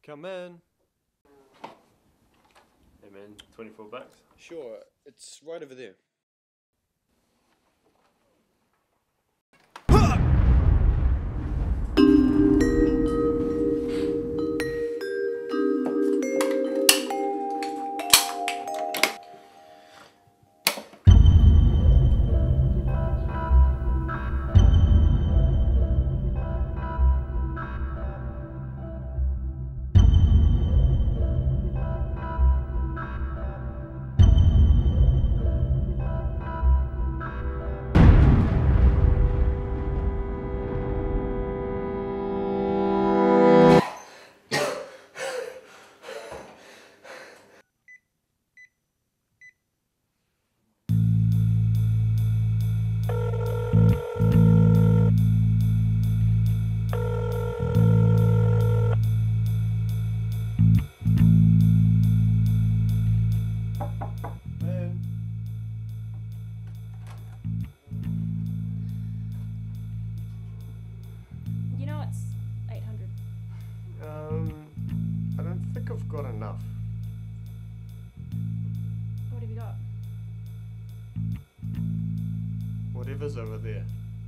Come in. Hey man, 24 bucks. Sure, it's right over there. You know it's 800. I don't think I've got enough. What have you got? Whatever's over there.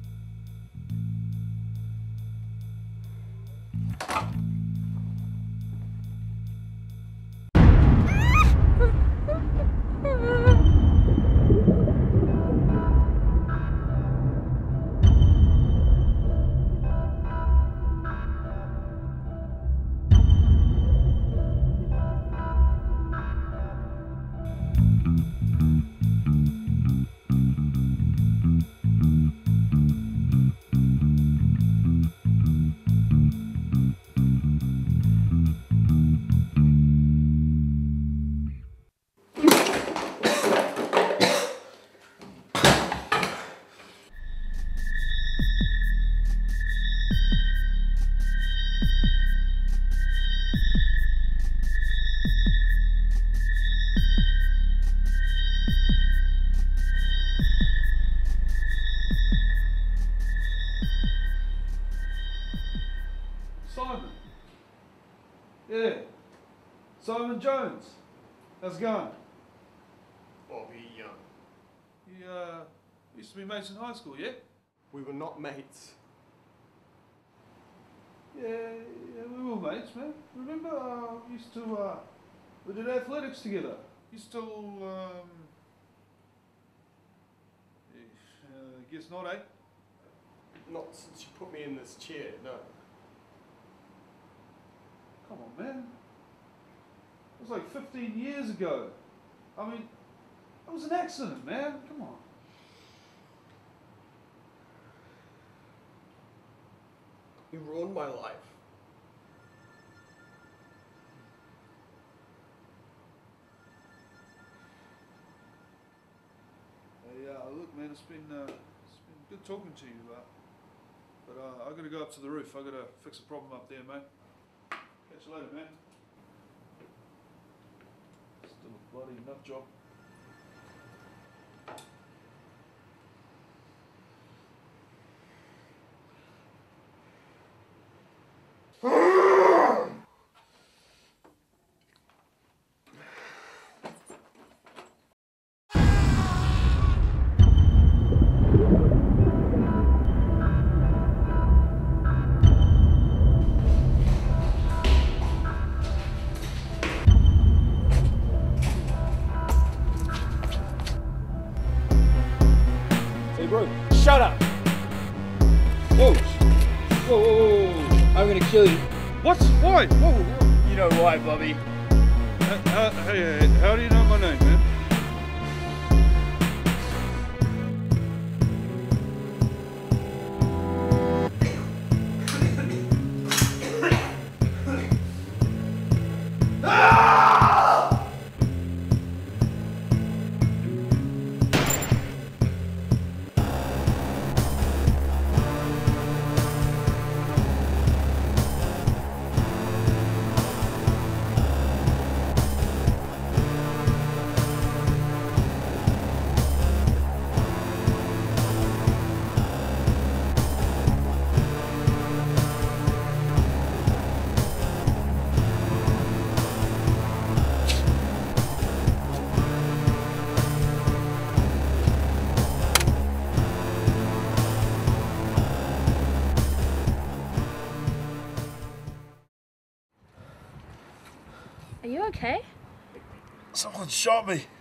Simon. Yeah. Simon Jones. How's it going? Bobby Young. You used to be mates in high school, yeah? We were not mates. Yeah, we were mates, man. Remember, we used to, we did athletics together. You still, guess not, eh? Not since you put me in this chair, no. Come on, man. It was like 15 years ago. I mean, it was an accident, man. Come on. You ruined my life. Hey, look, man, it's been good talking to you, but I gotta go up to the roof. I gotta fix a problem up there, mate. Catch you later, man. Still a bloody nut job. Hey bro, shut up! Whoa! Whoa, whoa, whoa, whoa. I'm gonna kill you. What? Why? Whoa. You know why, Bobby. Hey, how do you know my name, man? Are you okay? Someone shot me.